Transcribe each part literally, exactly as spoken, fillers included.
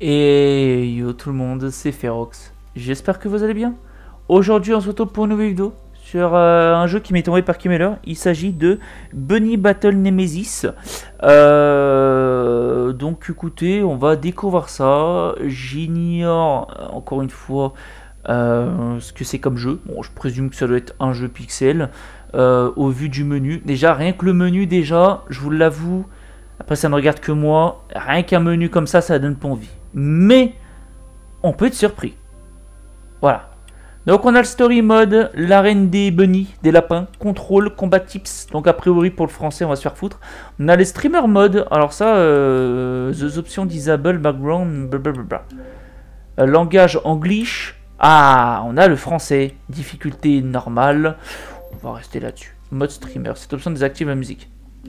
Et yo tout le monde, c'est Ferox. J'espère que vous allez bien. Aujourd'hui, on se retrouve pour une nouvelle vidéo sur euh, un jeu qui m'est envoyé par Kimeller. Il s'agit de Bunny Battle Nemesis. Euh, donc écoutez, on va découvrir ça. J'ignore encore une fois euh, ce que c'est comme jeu. Bon, je présume que ça doit être un jeu pixel. Euh, au vu du menu, déjà rien que le menu, déjà, je vous l'avoue. Après, ça ne regarde que moi. Rien qu'un menu comme ça, ça donne pas envie. Mais on peut être surpris. Voilà. Donc on a le story mode, l'arène des bunnies, des lapins, contrôle, combat tips. Donc a priori pour le français on va se faire foutre. On a les streamer mode. Alors ça, euh, the options disable, background, blablabla. Euh, langage English. Ah, on a le français. Difficulté normale. On va rester là-dessus. Mode streamer. Cette option désactive la musique.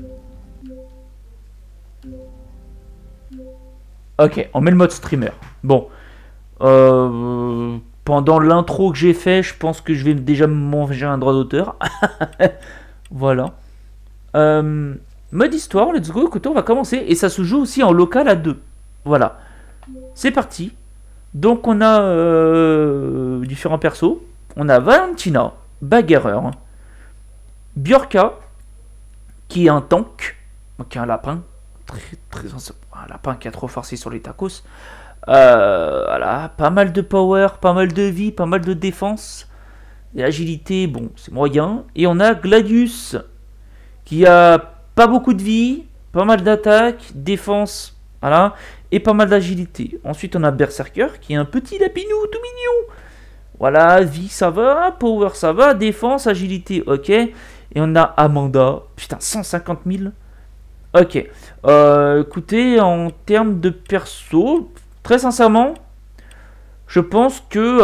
Ok, on met le mode streamer. Bon. Euh, pendant l'intro que j'ai fait, je pense que je vais déjà me manger un droit d'auteur. Voilà. Euh, mode histoire, let's go. Écoutez, on va commencer. Et ça se joue aussi en local à deux. Voilà. C'est parti. Donc on a euh, différents persos. On a Valentina, bagarreur. Bjorka, qui est un tank. Qui est un lapin. Très, très, un lapin qui a trop forcé sur les tacos. Euh, voilà, pas mal de power, pas mal de vie, pas mal de défense. Et agilité, bon, c'est moyen. Et on a Gladius, qui a pas beaucoup de vie, pas mal d'attaque, défense, voilà, et pas mal d'agilité. Ensuite, on a Berserker, qui est un petit lapinou tout mignon. Voilà, vie, ça va, power, ça va, défense, agilité, ok. Et on a Amanda, putain, cent cinquante mille. Ok, euh, écoutez, en termes de perso, très sincèrement, je pense que,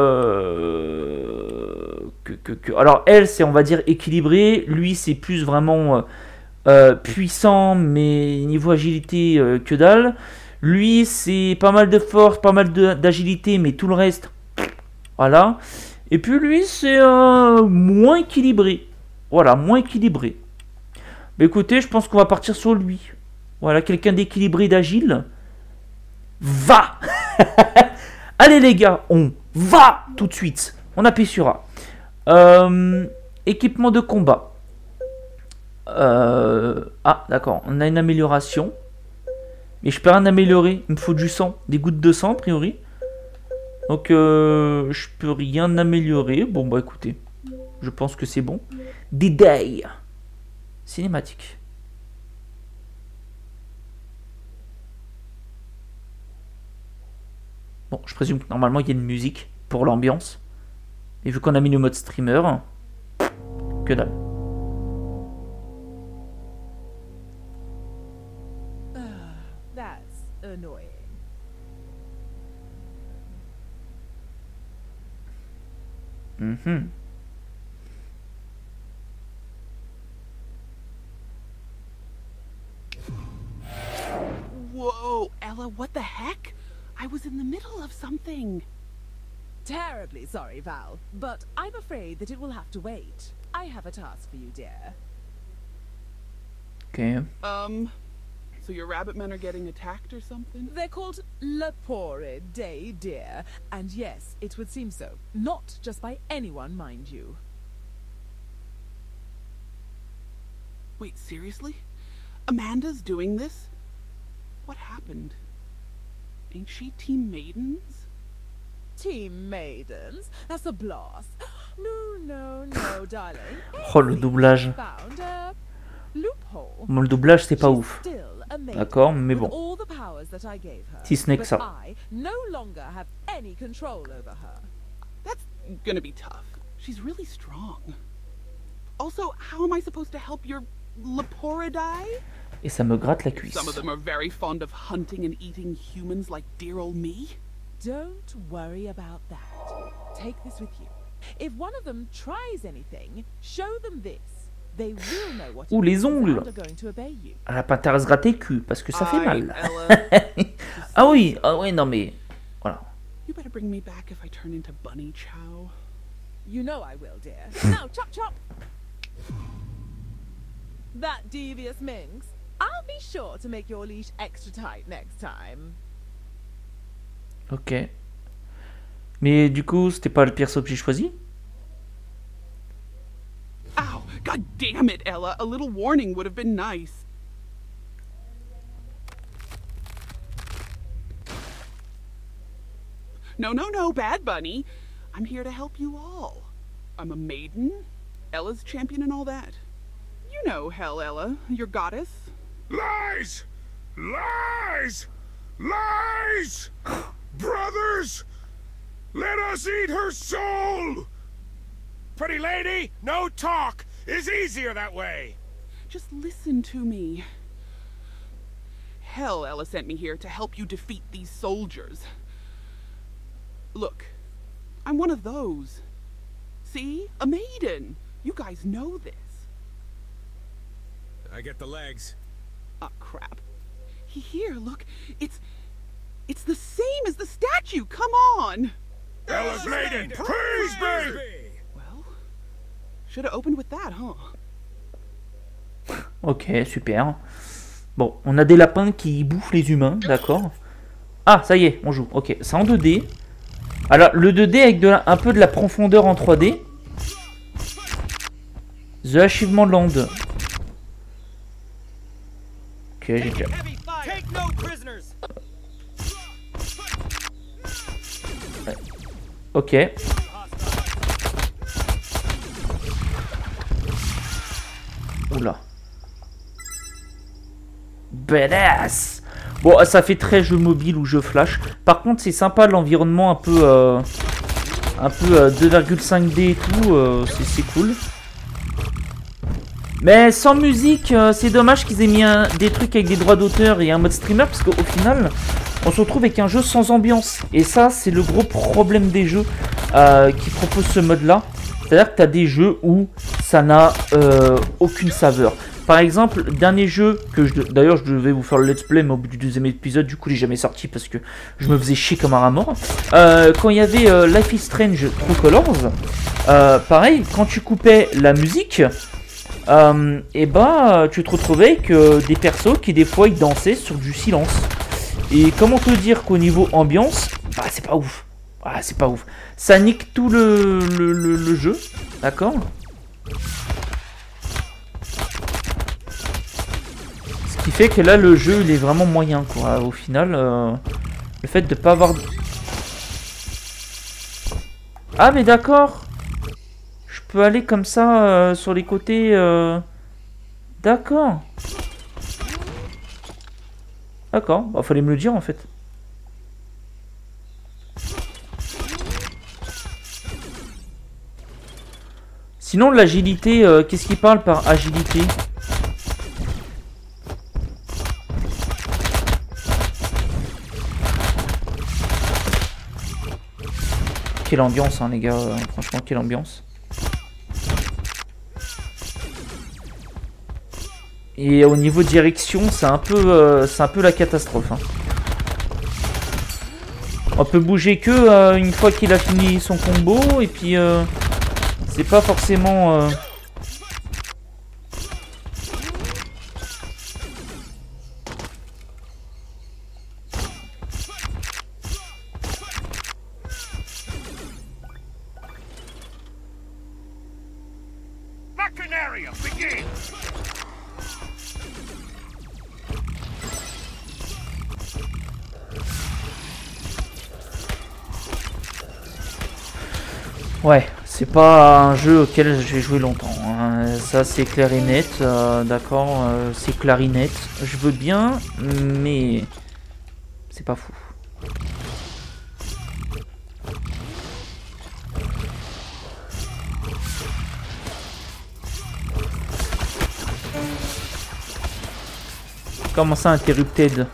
euh, que, que, que alors elle c'est on va dire équilibré, lui c'est plus vraiment euh, puissant mais niveau agilité euh, que dalle. Lui c'est pas mal de force, pas mal d'agilité mais tout le reste, voilà. Et puis lui c'est euh, moins équilibré, voilà, moins équilibré. Mais écoutez, je pense qu'on va partir sur lui. Voilà, quelqu'un d'équilibré, d'agile. Va. Allez les gars, on va tout de suite. On appuie sur A. Euh, équipement de combat. Euh, ah, d'accord, on a une amélioration. Mais je peux rien améliorer. Il me faut du sang, des gouttes de sang a priori. Donc, euh, je peux rien améliorer. Bon, bah écoutez, je pense que c'est bon. Des days. Cinématique. Bon, je présume que normalement il y a une musique pour l'ambiance. Et vu qu'on a mis le mode streamer, que dalle. Uh, that's annoying. Mm-hmm. Whoa, Ella, what the heck? I was in the middle of something. Terribly sorry, Val, but I'm afraid that it will have to wait. I have a task for you, dear. Okay. Um, so your rabbit men are getting attacked or something? They're called Leporidae, dear. And yes, it would seem so. Not just by anyone, mind you. Wait, seriously? Amanda's doing this? What happened? Ain't she Team Maidens? Team Maidens? That's a blast. No, no, no, darling. Oh, le doublage. Found a loophole. Bon, le doublage c'est pas She's ouf. still a maiden, D'accord, mais with bon. all the powers that I gave her. Si ce n'est que But ça. I no longer have any control over her. That's gonna be tough. She's really strong. Also, how am I supposed to help your Leporidae? Et ça me gratte la cuisse. Some of them are very fond of hunting and eating humans like dear old me. Don't worry about that. Take this with you. If one of them tries anything, show them this. They will know what it Ouh, les is ongles. and are going to obey you. Elle a pas intérêt à se gratter le cul parce que ça fait Aye, mal. Ella. Ah oui, ah oui, non mais voilà. You better bring me back if I turn into Bunny Chow. You know I will, dear. Now, chop chop. That devious minx. I'll be sure to make your leash extra tight next time. Ok. Mais du coup, c'était pas le perso que j'ai choisi? Ow! God damn it, Ella. A little warning would have been nice. No, no, no, Bad Bunny. I'm here to help you all. I'm a maiden, Ella's champion and all that. You know Hell Ella, your goddess. Lies! Lies! Lies! Brothers! Let us eat her soul! Pretty lady, no talk is easier that way. Just listen to me. Hell Ella sent me here to help you defeat these soldiers. Look, I'm one of those. See? A maiden. You guys know this. I get the legs. Ah, crap. Here, look. It's... It's the same as the statue. Come on. Ella's maiden, praise be! Well, should have opened with that, huh? Ok, super. Bon, on a des lapins qui bouffent les humains, d'accord. Ah, ça y est, on joue. Ok, c'est en deux D. Alors, le deux D avec de la, un peu de la profondeur en trois D. The Achievement Land. Ok, j'ai déjà... Ok. Oula. Badass. Bon, ça fait très jeu mobile ou jeu flash. Par contre, c'est sympa l'environnement un peu... Euh, un peu euh, deux virgule cinq D et tout. Euh, c'est cool. Mais sans musique, euh, c'est dommage qu'ils aient mis un, des trucs avec des droits d'auteur et un mode streamer. Parce qu'au final, on se retrouve avec un jeu sans ambiance. Et ça, c'est le gros problème des jeux euh, qui proposent ce mode-là. C'est-à-dire que tu as des jeux où ça n'a euh, aucune saveur. Par exemple, le dernier jeu que je... D'ailleurs, je devais vous faire le let's play, mais au bout du deuxième épisode, du coup, il n'est jamais sorti parce que je me faisais chier comme un rat mort. Euh, quand il y avait euh, Life is Strange True Colors, euh, pareil, quand tu coupais la musique, euh, et bah, tu te retrouvais avec euh, des persos qui, des fois, ils dansaient sur du silence. Et comment te dire qu'au niveau ambiance, bah, c'est pas ouf. Ah, c'est pas ouf. Ça nique tout le, le, le, le jeu, d'accord ? Ce qui fait que là, le jeu, il est vraiment moyen, quoi. Au final, euh, le fait de pas avoir... Ah, mais d'accord. Je peux aller comme ça, euh, sur les côtés... Euh... D'accord. D'accord. Bah, fallait me le dire, en fait. Sinon, l'agilité, euh, qu'est-ce qu'il parle par agilité ? Quelle ambiance, hein, les gars, euh, franchement, quelle ambiance. Et au niveau direction, c'est un peu, euh, c'est un peu la catastrophe. Hein. On peut bouger que euh, une fois qu'il a fini son combo, et puis euh, c'est pas forcément... Euh... Ouais, c'est pas un jeu auquel j'ai joué longtemps, hein. Ça c'est clair et net, euh, d'accord, euh, c'est clarinette. Je veux bien, mais c'est pas fou. Comment ça, interrupted?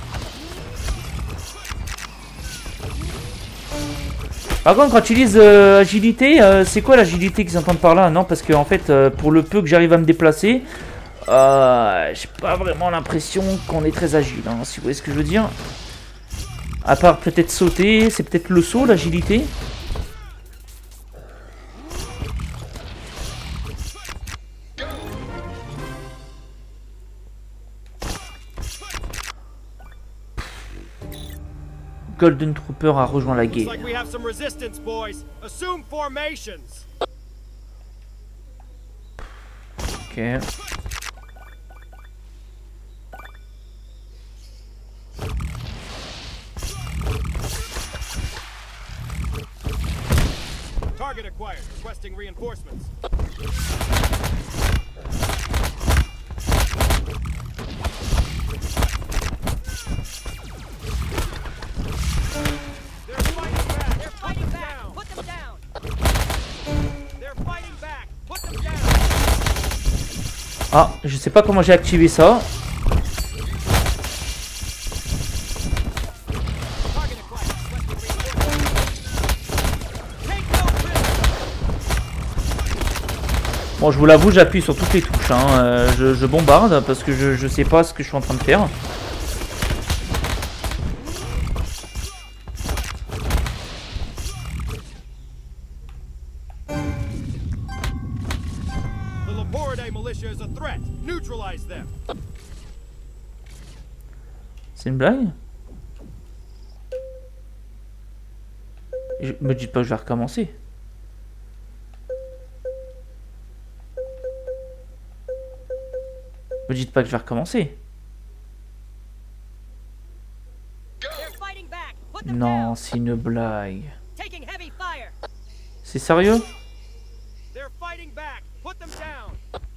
Par contre, quand tu utilises euh, agilité, euh, c'est quoi l'agilité qu'ils entendent par là? Non, parce que en fait, euh, pour le peu que j'arrive à me déplacer, euh, j'ai pas vraiment l'impression qu'on est très agile, hein, si vous voyez ce que je veux dire. À part peut-être sauter, c'est peut-être le saut, l'agilité. Golden Trooper a rejoint la Looks guerre. like we have some resistance, boys. Assume formations. Ok. Target acquired. Requesting reinforcements. They're fighting back. They're fighting back. Put them down. They're fighting back. Put them down. Ah, je sais pas comment j'ai activé ça. Target acquired. Requesting reinforcements. Take no prisoners. Bon, je vous l'avoue, j'appuie sur toutes les touches. Hein. Euh, je, je bombarde parce que je, je sais pas ce que je suis en train de faire. The Laporidae militia is a threat. Neutralize them. C'est une blague? Je, me dites pas que je vais recommencer. Me dites pas que je vais recommencer. They're fighting back. Put them Non, down. c'est une blague. Taking heavy fire. C'est sérieux? They're fighting back. Put them down.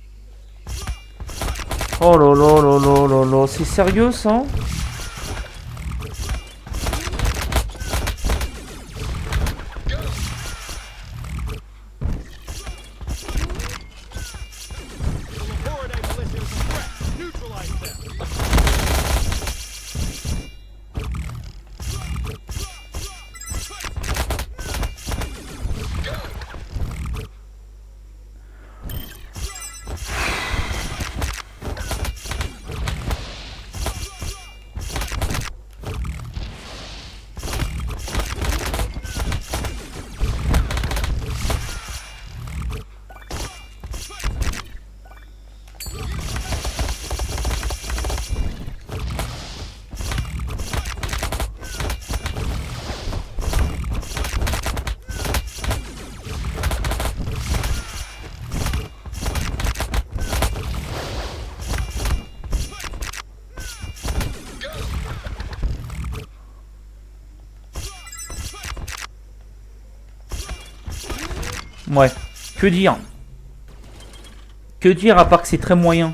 Oh là là là là là là, c'est sérieux ça? The Laporidae militia is a threat. Neutralize them. Ouais, que dire? Que dire à part que c'est très moyen?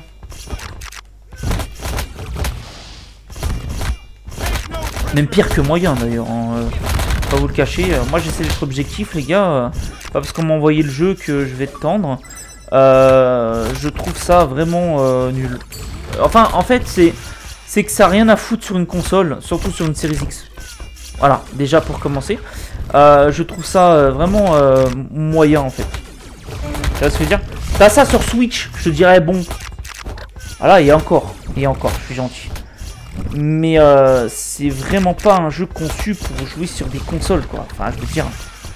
Même pire que moyen d'ailleurs, hein, euh, pas vous le cacher. Euh, moi j'essaie d'être objectif les gars, euh, pas parce qu'on m'a envoyé le jeu que je vais tendre. Euh, je trouve ça vraiment euh, nul. Enfin en fait c'est c'est que ça n'a rien à foutre sur une console, surtout sur une Series X. Voilà, déjà pour commencer. Euh, je trouve ça euh, vraiment euh, moyen en fait. Tu vois ce que je veux dire? T'as ça sur Switch, je te dirais bon. Voilà, et encore, et encore, je suis gentil. Mais euh, c'est vraiment pas un jeu conçu pour jouer sur des consoles quoi. Enfin, je veux dire.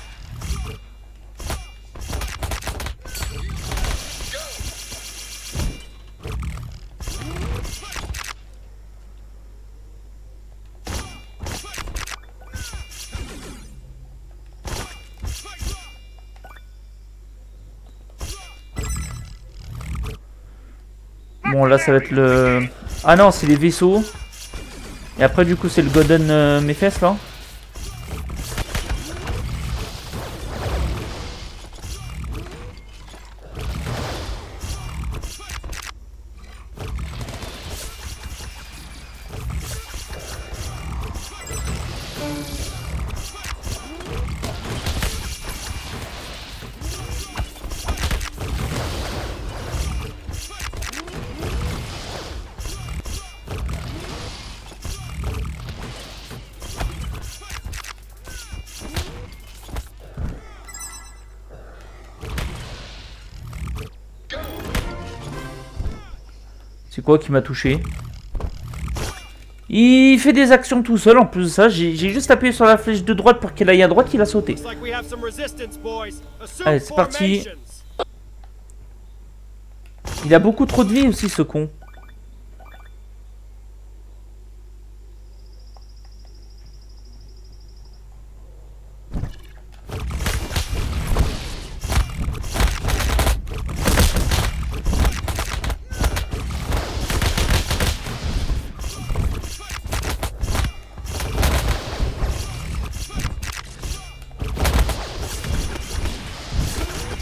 Bon là ça va être le... Ah non c'est les vaisseaux. Et après du coup c'est le Golden euh, Mephes là. C'est quoi qui m'a touché? Il fait des actions tout seul en plus de ça. J'ai juste appuyé sur la flèche de droite pour qu'elle aille à droite, il a sauté. Looks like we have some resistance, boys. Assume Allez, c'est parti. formations. Il a beaucoup trop de vie aussi ce con.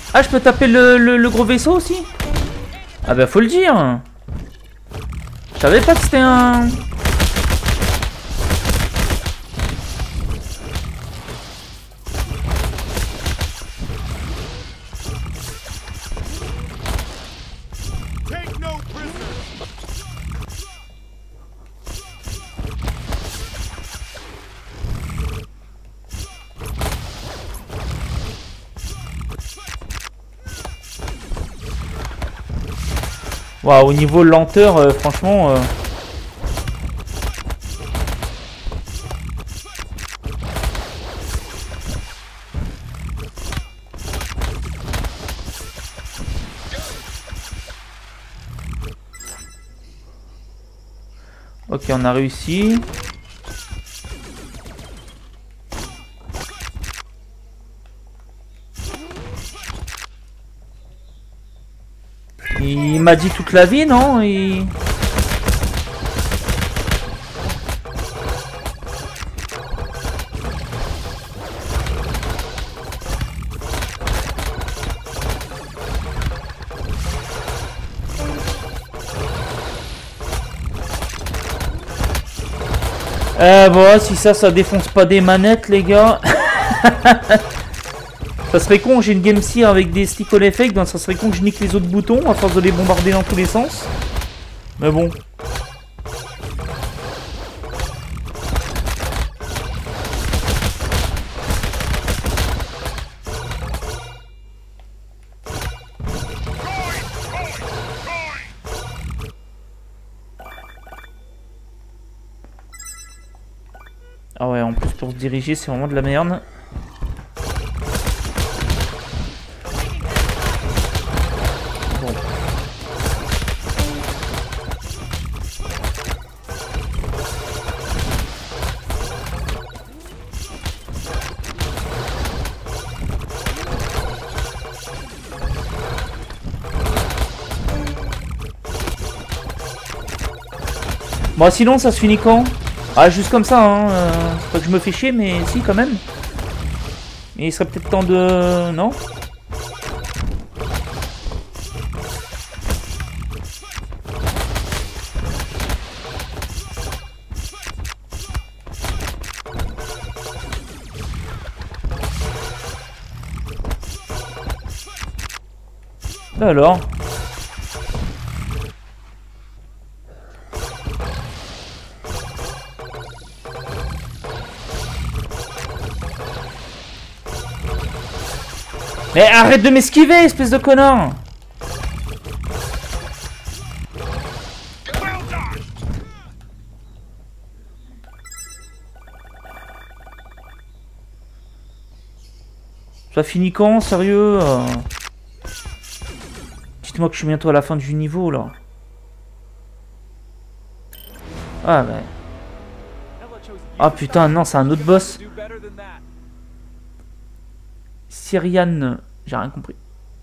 Ah, je peux taper le, le, le gros vaisseau aussi? Ah bah faut le dire. Je savais pas que c'était un... Take no prisoners. Waouh, au niveau lenteur, euh, franchement... Euh... Ok, on a réussi. Il m'a dit toute la vie, non? Il... Euh, bon, si ça, ça défonce pas des manettes, les gars. Ça serait con, j'ai une Game Seer avec des stick all effect, donc ça serait con que je nique les autres boutons à force de les bombarder dans tous les sens. Mais bon. Ah ouais, en plus pour se diriger, c'est vraiment de la merde. Bon. Bon, sinon, ça se finit quand? Ah, juste comme ça, hein. Euh, c'est pas que je me fais chier, mais si, quand même. Et il serait peut-être temps de... Non? Alors? Mais arrête de m'esquiver, espèce de connard! Ça finit quand, sérieux? Dites-moi que je suis bientôt à la fin du niveau, là. Ah, ouais. Ah, putain, non, c'est un autre boss. Syrian, j'ai rien compris.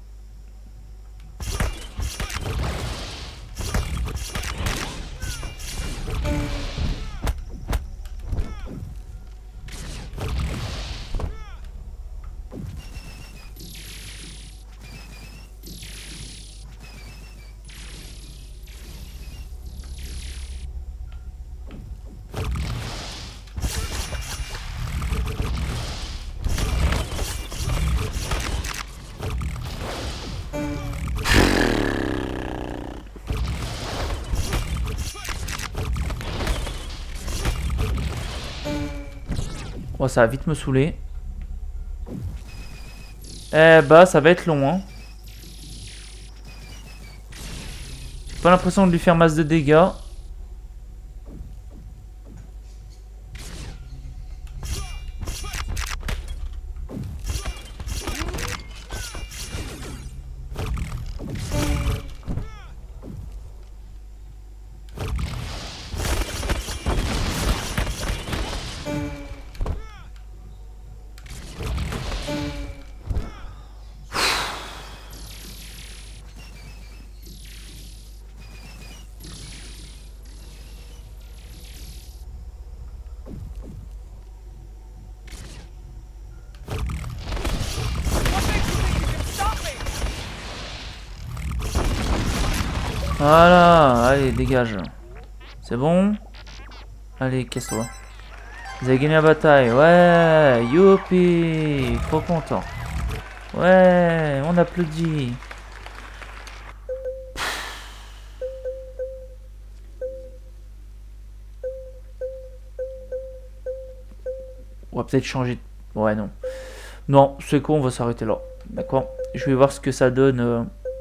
Oh, ça va vite me saouler. Eh bah, ça va être long, hein. J'ai pas l'impression de lui faire masse de dégâts. Voilà, allez, dégage. C'est bon? Allez, casse-toi. Vous avez gagné la bataille, ouais, youpi, trop content. Ouais, on applaudit. On va peut-être changer. Ouais, non. Non, c'est con, on va s'arrêter là. D'accord? Je vais voir ce que ça donne. Euh...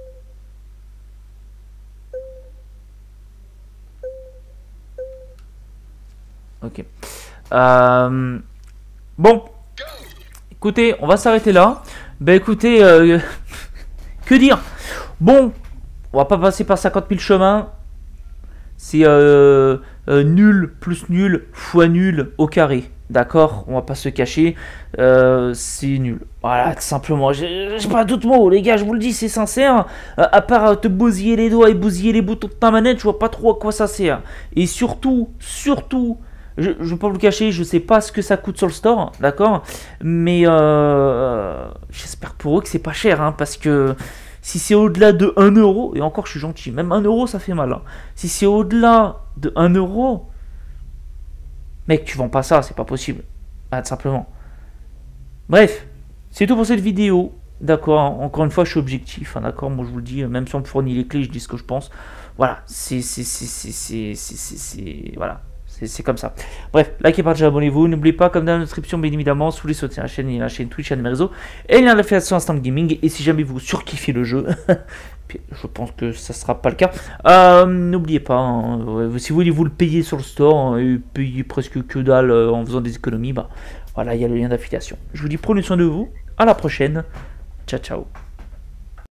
Ok. Euh... Bon. Écoutez, on va s'arrêter là. Ben écoutez, euh... que dire? Bon, on va pas passer par cinquante mille chemins. C'est euh, euh, nul plus nul fois nul au carré. D'accord? On va pas se cacher. Euh, c'est nul. Voilà, tout simplement. J'ai pas d'autres mots, les gars, je vous le dis, c'est sincère. Euh, à part te bousiller les doigts et bousiller les boutons de ta manette, je vois pas trop à quoi ça sert. Et surtout, surtout, je, je vais pas vous le cacher, je sais pas ce que ça coûte sur le store, d'accord? Mais euh, j'espère pour eux que c'est pas cher, hein, parce que si c'est au-delà de un euro, et encore je suis gentil, même un euro ça fait mal. Hein. Si c'est au-delà de un euro, mec, tu vends pas ça, c'est pas possible. Ah, tout simplement. Bref, c'est tout pour cette vidéo. D'accord, encore une fois, je suis objectif. Hein, d'accord, moi je vous le dis, même si on me fournit les clés, je dis ce que je pense. Voilà, c'est. c'est, c'est, c'est, c'est, c'est, c'est voilà. C'est comme ça. Bref, likez, partagez, abonnez-vous. N'oubliez pas, comme dans la description, bien évidemment, si vous voulez soutenir la chaîne, il y a la chaîne Twitch, et mes réseaux. Et il y a l'affiliation Instant Gaming. Et si jamais vous surkiffez le jeu, je pense que ça ne sera pas le cas. Euh, N'oubliez pas, hein, ouais, si vous voulez vous le payer sur le store, hein, et payer presque que dalle euh, en faisant des économies, bah voilà, il y a le lien d'affiliation. Je vous dis, prenez soin de vous. À la prochaine. Ciao, ciao.